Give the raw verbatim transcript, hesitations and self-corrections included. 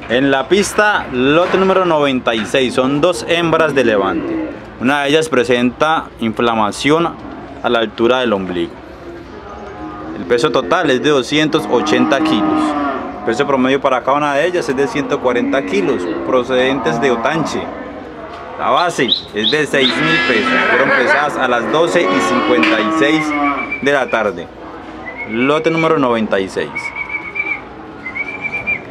En la pista, lote número noventa y seis, son dos hembras de levante. Una de ellas presenta inflamación a la altura del ombligo. El peso total es de doscientos ochenta kilos. El peso promedio para cada una de ellas es de ciento cuarenta kilos, procedentes de Otanche. La base es de seis mil pesos. Fueron pesadas a las doce y cincuenta y seis de la tarde. Lote número noventa y seis.